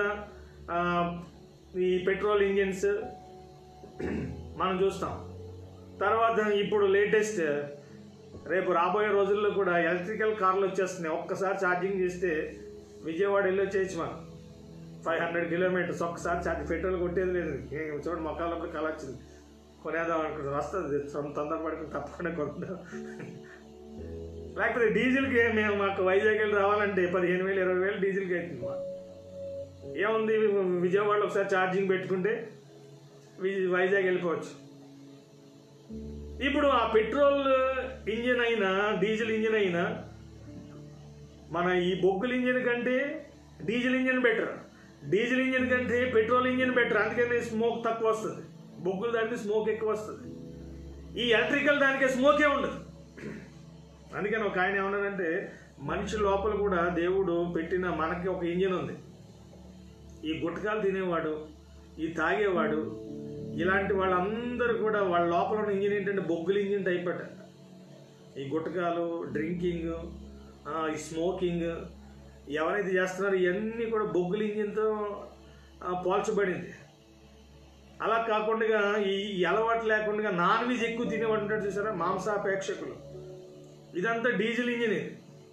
ఈ పెట్రోల్ ఇంజిన్స్ మనం చూస్తాం. తర్వాత ఇప్పుడు లేటెస్ట్ రేపు రాబోయే రోజుల్లో కూడా ఎలక్ట్రికల్ కార్లు వచ్చేస్తున్నాయి. ఒక్కసారి ఛార్జింగ్ చేస్తే విజయవాడ వెళ్ళి వచ్చేయచ్చు మనం. ఫైవ్ హండ్రెడ్ కిలోమీటర్స్ ఒక్కసారి ఛార్జ్. పెట్రోల్ కొట్టేది లేదు. చూడండి మొక్కలప్పుడు కళ వచ్చింది, కొనేద్దాం అనుకుంటుంది, వస్తుంది తొందరపడుకుని తప్పకుండా కొనుక్కుందాం. లేకపోతే డీజిల్కి మేము మాకు వైజాగ్ వెళ్ళి రావాలంటే పదిహేను వేలు ఇరవై వేలు డీజిల్కి అవుతుంది. ఏముంది, విజయవాడలో ఒకసారి ఛార్జింగ్ పెట్టుకుంటే వైజాగ్ వెళ్ళిపోవచ్చు. ఇప్పుడు ఆ పెట్రోల్ ఇంజిన్ అయినా డీజిల్ ఇంజిన్ అయినా మన ఈ బొగ్గుల ఇంజిన్ కంటే diesel engine better, diesel engine కంటే పెట్రోల్ ఇంజిన్ బెటర్. అందుకని స్మోక్ తక్కువ వస్తుంది. బొగ్గుల దానికి స్మోక్ ఎక్కువ వస్తుంది. ఈ ఎలక్ట్రికల్ దానికి స్మోకే ఉండదు. అందుకని ఒక ఆయన ఏమన్నాడంటే మనిషి లోపల కూడా దేవుడు పెట్టిన మనకి ఒక ఇంజిన్ ఉంది. ఈ గుట్టకాలు తినేవాడు, ఈ తాగేవాడు, ఇలాంటి వాళ్ళందరూ కూడా వాళ్ళ లోపల ఉన్న ఇంజిన్ ఏంటంటే బొగ్గుల ఇంజిన్ టైప్ అట. ఈ గుట్టకాలు, డ్రింకింగ్, ఈ స్మోకింగ్ ఎవరైతే చేస్తున్నారో ఇవన్నీ కూడా బొగ్గుల ఇంజిన్తో పోల్చబడింది. అలా కాకుండా ఈ అలవాటు లేకుండా నాన్ వెజ్ ఎక్కువ తినేవాడు ఉంటాడు చూసారా, మాంసాపేక్షకులు, ఇదంతా డీజిల్ ఇంజిన్. ఇది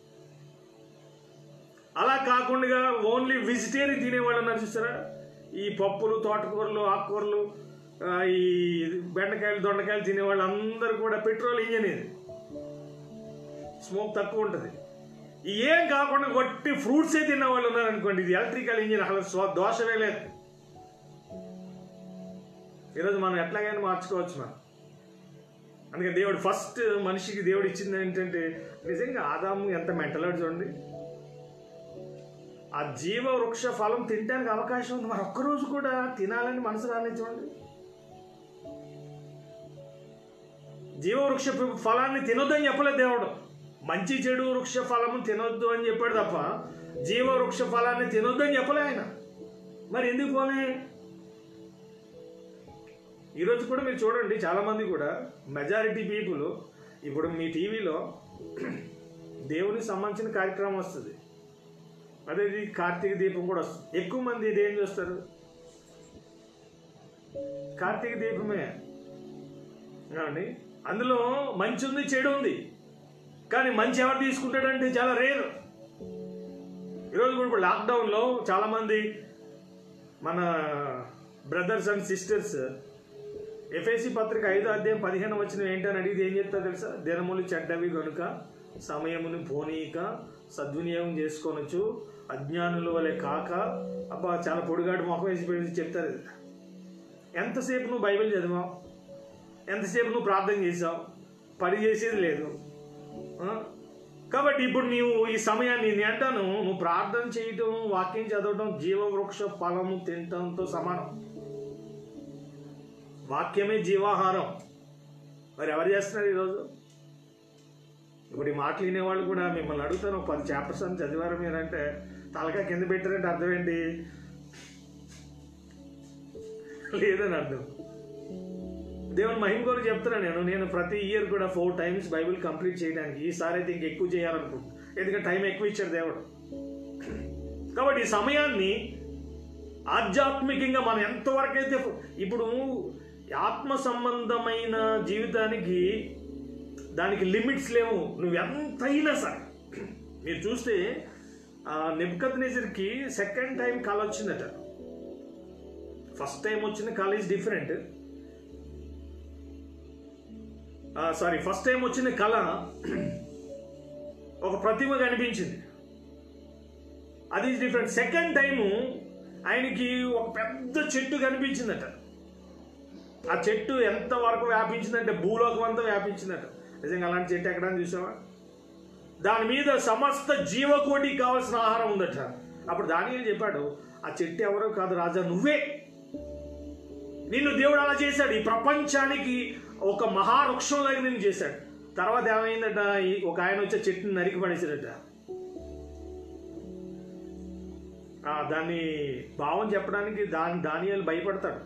అలా కాకుండా ఓన్లీ వెజిటేరియన్ తినేవాళ్ళు ఉన్నారు చూసారా, ఈ పప్పులు, తోటకూరలు, ఆకుకూరలు, ఈ బెండకాయలు, దొండకాయలు తినేవాళ్ళు అందరూ కూడా పెట్రోల్ ఇంజిన్. ఇది స్మోక్ తక్కువ ఉంటుంది. ఏం కాకుండా కొట్టి ఫ్రూట్సే తినేవాళ్ళు ఉన్నారనుకోండి, ఇది ఎలక్ట్రికల్ ఇంజిన్. అసలు దోషమే లేదు. ఈరోజు మనం ఎట్లాగైనా మార్చుకోవచ్చు మనం. అందుకే దేవుడు ఫస్ట్ మనిషికి దేవుడు ఇచ్చింది ఏంటంటే నిజంగా ఆదాము ఎంత మెంటలాడు చూడండి. ఆ జీవ వృక్ష ఫలం తినడానికి అవకాశం ఉంది, మరి ఒక్కరోజు కూడా తినాలని మనసు రాలేదు చూడండి. జీవవృక్ష ఫలాన్ని తినొద్దని చెప్పలేదు దేవుడు. మంచి చెడు వృక్ష ఫలము తినొద్దు అని చెప్పాడు తప్ప జీవవృక్ష ఫలాన్ని తినొద్దు అని చెప్పలే ఆయన. మరి ఎందుకు పోలే? ఈరోజు కూడా మీరు చూడండి, చాలామంది కూడా మెజారిటీ పీపుల్ ఇప్పుడు మీ టీవీలో దేవునికి సంబంధించిన కార్యక్రమం వస్తుంది, అదే కార్తీక దీపం కూడా వస్తుంది. ఎక్కువ మంది ఇది ఏం చేస్తారు? కార్తీక దీపమే అండి. అందులో మంచి ఉంది, చెడు ఉంది, కానీ మంచి ఎవరు తీసుకుంటాడంటే చాలా రేర్. ఈరోజు కూడా ఇప్పుడు లాక్డౌన్లో చాలామంది మన బ్రదర్స్ అండ్ సిస్టర్స్ ఎఫెసీ పత్రిక ఐదో అధ్యాయం పదిహేను వచనం ఏంటని అడిగితే ఏం చెప్తా తెలుసా? దినములు చెడ్డవి కనుక సమయమును పోనీక సద్వినియోగం చేసుకోనొచ్చు, అజ్ఞానుల వలె కాక. అబ్బా చాలా పొడిగాడు మొహం వేసి పెట్టి చెప్తారు. ఎంతసేపు నువ్వు బైబిల్ చదివావు? ఎంతసేపు నువ్వు ప్రార్థన చేసావు? పని చేసేది లేదు. కాబట్టి ఇప్పుడు నీవు ఈ సమయాన్ని నేను అంటాను, నువ్వు ప్రార్థన చేయటం, వాక్యం చదవటం జీవవృక్ష ఫలము తినటంతో సమానం. వాక్యమే జీవాహారం. మరి ఎవరు చేస్తున్నారు ఈరోజు? ఇప్పుడు ఈ మాటలు వినేవాళ్ళు కూడా మిమ్మల్ని అడుగుతాను, పది చాప్టర్స్ అని చదివారు మీరంటే తలకాయ కింద పెట్టారంటే అర్థం ఏంటి? లేదని అర్థం. దేవుని మహిమ కూడా చెప్తున్నా నేను నేను ప్రతి ఇయర్ కూడా ఫోర్ టైమ్స్ బైబిల్ కంప్లీట్ చేయడానికి. ఈసారి అయితే ఇంక ఎక్కువ చేయాలనుకుంటున్నాను, ఎందుకంటే టైం ఎక్కువ ఇచ్చాడు దేవుడు. కాబట్టి ఈ సమయాన్ని ఆధ్యాత్మికంగా మనం ఎంతవరకు అయితే, ఇప్పుడు ఆత్మ సంబంధమైన జీవితానికి దానికి లిమిట్స్ లేవు. నువ్వు ఎంతైనా సరే, మీరు చూస్తే నెబుకద్నెజర్కి సెకండ్ టైం కళ వచ్చిందట. ఫస్ట్ టైం వచ్చిన కళ is different. Sorry first time వచ్చిన కళ ఒక ప్రతిమ కనిపించింది, అది ఈజ్ డిఫరెంట్. సెకండ్ టైము ఆయనకి ఒక పెద్ద చెట్టు కనిపించిందట. ఆ చెట్టు ఎంత వరకు వ్యాపించిందంటే భూలోకం అంతా వ్యాపించిందట. నిజంగా అలాంటి చెట్టు ఎక్కడైనా చూసావా? దాని మీద సమస్త జీవకోటికి కావాల్సిన ఆహారం ఉందట. అప్పుడు దానియేలు చెప్పాడు, ఆ చెట్టు ఎవరో కాదు రాజా, నువ్వే. నిన్ను దేవుడు అలా చేశాడు, ఈ ప్రపంచానికి ఒక మహావృక్షంలాగా నిన్ను చేశాడు. తర్వాత ఏమైందట, ఒక ఆయన వచ్చే చెట్టుని నరికి పడేసాడట. దాన్ని భావం చెప్పడానికి దాని దానియేలు భయపడతాడు.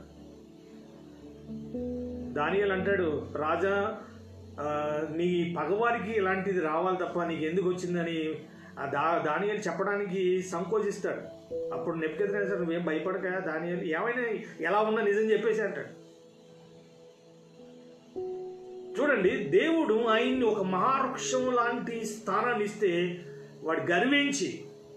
దానియేలు అంటాడు, రాజా నీ పగవారికి ఇలాంటిది రావాలి తప్ప నీకు ఎందుకు వచ్చిందని దా దానియేలు చెప్పడానికి సంకోచిస్తాడు. అప్పుడు నెబుకద్నెజర్ నువ్వేం భయపడక, దానియేలు ఏమైనా ఎలా ఉన్నా నిజం చెప్పేసి అంటాడు. చూడండి, దేవుడు ఆయన్ని ఒక మహావృక్షం లాంటి స్థానాన్ని ఇస్తే వాడు గర్వించి,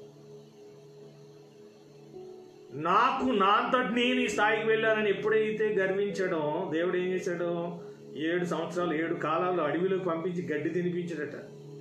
నాకు నా అంతటి నేను ఈ స్థాయికి వెళ్ళానని ఎప్పుడైతే గర్వించాడో, దేవుడు ఏం చేశాడు, ఏడు సంవత్సరాలు ఏడు కాలాల్లో అడవిలోకి పంపించి గడ్డి తినిపించాడట.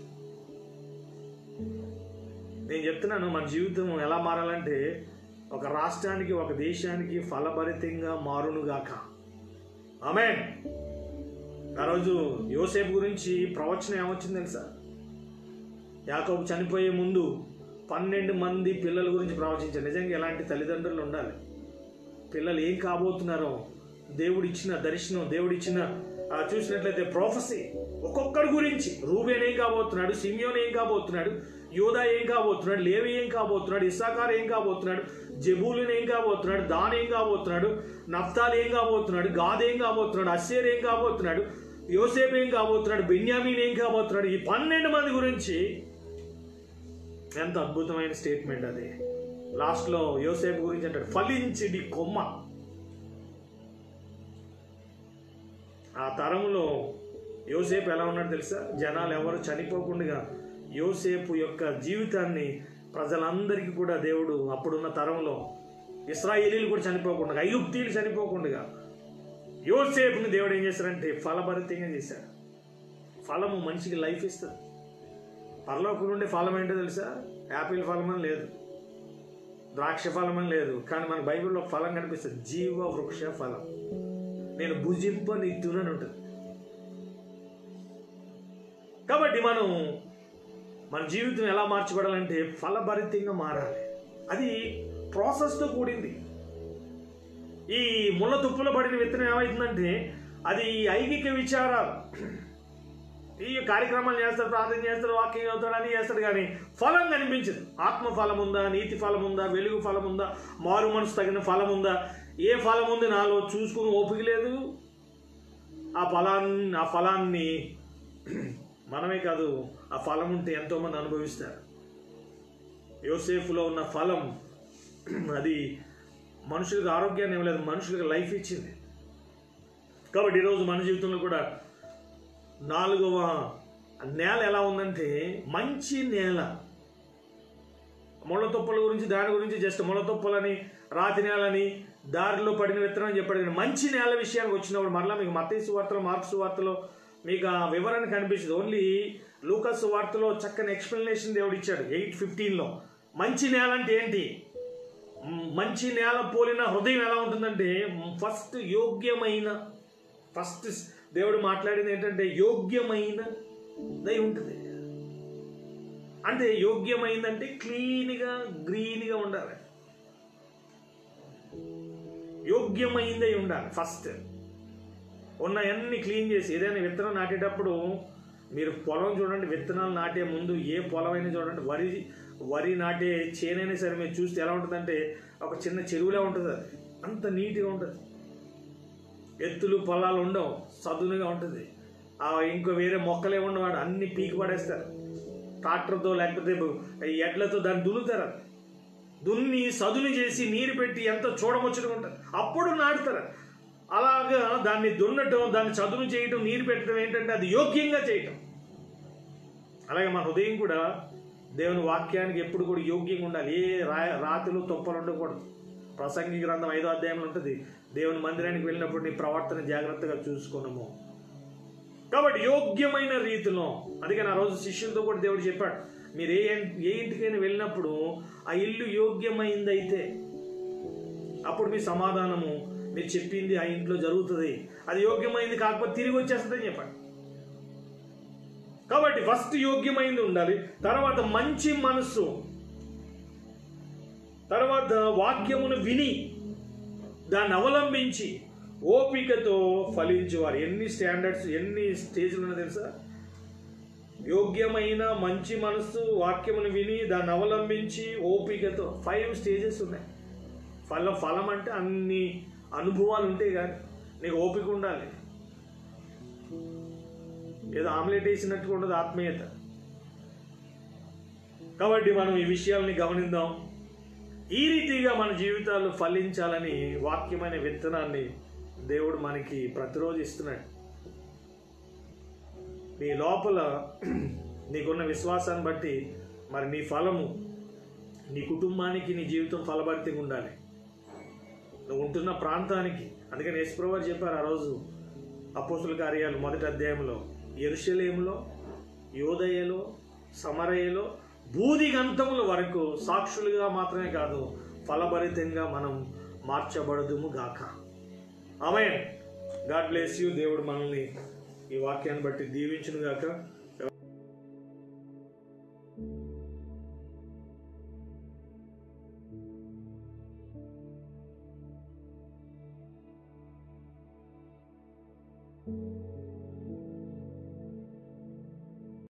నేను చెప్తున్నాను, మన జీవితం ఎలా మారాలంటే ఒక రాష్ట్రానికి ఒక దేశానికి ఫలభరితంగా మారునుగాక. ఆమేన్. ఆ రోజు యోసేపు గురించి ప్రవచనం ఏమొచ్చింది తెలుసా? యాకోబు చనిపోయే ముందు పన్నెండు మంది పిల్లల గురించి ప్రవచించారు. నిజంగా ఎలాంటి తల్లిదండ్రులు ఉండాలి? పిల్లలు ఏం కాబోతున్నారో దేవుడిచ్చిన దర్శనం, దేవుడిచ్చిన చూసినట్లయితే ప్రొఫెసీ ఒక్కొక్కడి గురించి. రూబేన్ ఏం కాబోతున్నాడు, సిమియోన్ ఏం కాబోతున్నాడు, యోదా ఏం కాబోతున్నాడు, లేవి ఏం కాబోతున్నాడు, ఇస్సాకార్ ఏం కాబోతున్నాడు, జెబూలూన్ ఏం కాబోతున్నాడు, దాన్ ఏం కాబోతున్నాడు, నఫ్తాలి ఏం కాబోతున్నాడు, గాద్ ఏం కాబోతున్నాడు, అస్సేర్ ఏం కాబోతున్నాడు, యోసేపు ఏం కాబోతున్నాడు, బెన్యామీన్ ఏం కాబోతున్నాడు. ఈ పన్నెండు మంది గురించి ఎంత అద్భుతమైన స్టేట్మెంట్ అది. లాస్ట్లో యోసేపు గురించి అంటాడు, ఫలించిడి కొమ్మ. ఆ తరంలో యోసేపు ఎలా ఉన్నాడు తెలుసా? జనాలు ఎవరు చనిపోకుండా యోసేపు యొక్క జీవితాన్ని ప్రజలందరికీ కూడా దేవుడు అప్పుడున్న తరంలో ఇశ్రాయేలీలు కూడా చనిపోకుండా, ఐగుప్తీయులు చనిపోకుండా యోసేపుని దేవుడు ఏం చేశాడంటే ఫలభరితంగా చేశాడు. ఫలము మనిషికి లైఫ్ ఇస్తుంది. పరలోకం నుండి ఫలం ఏంటో తెలుసా? యాపిల్ ఫలం అని లేదు, ద్రాక్ష ఫలం అని లేదు, కానీ మన బైబిల్లో ఫలం కనిపిస్తుంది, జీవ వృక్ష ఫలం. నేను భుజింపనిత్తునని ఉంటుంది. కాబట్టి మనం మన జీవితం ఎలా మార్చబడాలంటే ఫలభరితంగా మారాలి. అది ప్రాసెస్తో కూడింది. ఈ ముళ్ళ తుప్పులో పడిన విత్తనం ఏమవుతుందంటే అది ఐగిక విచారాలు. ఈ కార్యక్రమాలు చేస్తాడు, ప్రార్థన చేస్తాడు, వాక్యం చదువుతాడు, అని చేస్తాడు, కానీ ఫలం కనిపించదు. ఆత్మ ఫలం ఉందా, నీతి ఫలం ఉందా, వెలుగు ఫలం ఉందా, మారు మనసు తగిన ఫలం ఉందా, ఏ ఫలం ఉంది నాలో చూసుకుని ఓపిక లేదు. ఆ ఫలాన్ని ఆ ఫలాన్ని మనమే కాదు, ఆ ఫలం ఉంటే ఎంతోమంది అనుభవిస్తారు. యోసేపులో ఉన్న ఫలం అది మనుషులకు ఆరోగ్యాన్ని ఇవ్వలేదు, మనుషులకు లైఫ్ ఇచ్చింది. కాబట్టి ఈరోజు మన జీవితంలో కూడా నాలుగవ నేల ఎలా ఉందంటే మంచి నేల. ముళ్ళ తుప్పల గురించి దాని గురించి జస్ట్ ముళ్ళ తుప్పలని, రాతి నేలని, దారిలో పడిన విత్తనం అని చెప్పాడు. కానీ మంచి నేల విషయానికి వచ్చినప్పుడు మరలా మీకు మత్తయి సువార్తలో, మార్కు సువార్తలో మీకు ఆ వివరణ కనిపిస్తుంది. ఓన్లీ లూకా సువార్తలో చక్కని ఎక్స్ప్లెనేషన్ దేవుడు ఇచ్చాడు ఎయిట్ ఫిఫ్టీన్లో. మంచి నేల అంటే ఏంటి? మంచి నేల పోలిన హృదయం ఎలా ఉంటుందంటే ఫస్ట్ యోగ్యమైన, ఫస్ట్ దేవుడు మాట్లాడింది ఏంటంటే యోగ్యమైనదై ఉంటుంది. అంటే యోగ్యమైందంటే క్లీన్గా గ్రీన్గా ఉండాలి, యోగ్యమైందై ఉండాలి. ఫస్ట్ ఉన్నవన్నీ క్లీన్ చేసి, ఏదైనా విత్తనం నాటేటప్పుడు మీరు పొలం చూడండి, విత్తనాలు నాటే ముందు ఏ పొలం అయినా చూడండి, వరి వరి నాటే చేనైనా సరే మీరు చూస్తే ఎలా ఉంటుందంటే ఒక చిన్న చెరువులా ఉంటుంది. అది అంత నీట్గా ఉంటుంది, ఎత్తులు పొలాలు ఉండవు, సదునుగా ఉంటుంది. ఆ ఇంకో వేరే మొక్కలే ఉండవాడు, అన్ని పీకి పడేస్తారు ట్రాక్టర్తో లేకపోతే ఎడ్లతో దాన్ని దున్నుతారు. దున్ని సదును చేసి నీరు పెట్టి ఎంత చూడముచ్చటగా ఉంటుంది, అప్పుడు నాటుతారు. అలాగా దాన్ని దున్నటం, దాన్ని చదును చేయటం, నీరు పెట్టడం ఏంటంటే అది యోగ్యంగా చేయటం. అలాగే మన హృదయం కూడా దేవుని వాక్యానికి ఎప్పుడు కూడా యోగ్యంగా ఉండాలి. ఏ రా రాతిలో తొప్పలు ఉండకూడదు. ప్రసంగి గ్రంథం ఐదో అధ్యాయంలో ఉంటుంది, దేవుని మందిరానికి వెళ్ళినప్పుడు నీ ప్రవర్తన జాగ్రత్తగా చూసుకున్నాము. కాబట్టి యోగ్యమైన రీతిలో, అందుకని ఆ రోజు శిష్యులతో కూడా దేవుడు చెప్పాడు, మీరు ఏ ఏ ఇంటికైనా వెళ్ళినప్పుడు ఆ ఇల్లు యోగ్యమైందైతే అప్పుడు మీ సమాధానము, మీరు చెప్పింది ఆ ఇంట్లో జరుగుతుంది. అది యోగ్యమైంది కాకపోతే తిరిగి వచ్చేస్తుందని చెప్పాడు. కాబట్టి ఫస్ట్ యోగ్యమైంది ఉండాలి, తర్వాత మంచి మనస్సు, తర్వాత వాక్యమును విని దాన్ని అవలంబించి ఓపికతో ఫలించేవారు. ఎన్ని స్టాండర్డ్స్, ఎన్ని స్టేజ్లు ఉన్నాయో తెలుసా? యోగ్యమైన మంచి మనస్సు, వాక్యమును విని దాన్ని అవలంబించి ఓపికతో, ఫైవ్ స్టేజెస్ ఉన్నాయి. ఫలం ఫలం అంటే అన్ని అనుభవాలు ఉంటాయి, కానీ నీకు ఓపిక ఉండాలి. ఏదో ఆమ్లెట్ వేసినట్టుగా ఉండదు ఆత్మీయత. కాబట్టి మనం ఈ విషయాల్ని గమనిద్దాం. ఈ రీతిగా మన జీవితాలు ఫలించాలని వాక్యమైన విత్తనాన్ని దేవుడు మనకి ప్రతిరోజు ఇస్తున్నాడు. నీ లోపల నీకున్న విశ్వాసాన్ని బట్టి మరి నీ ఫలము నీ కుటుంబానికి, నీ జీవితం ఫలభరితంగా ఉండాలి. నువ్వు ఉంటున్న ప్రాంతానికి. అందుకని యేసుప్రభువు వారు చెప్పారు ఆ రోజు అపోస్తుల కార్యాలు మొదటి అధ్యాయంలో, యెరూషలేములో, యోదయలో, సమరయలో భూదిగంతముల వరకు సాక్షులుగా మాత్రమే కాదు ఫలభరితంగా మనం మార్చబడదుము గాక. ఆమేన్. God bless you. దేవుడు మనల్ని ఈ వాక్యాన్ని బట్టి దీవించును గాక.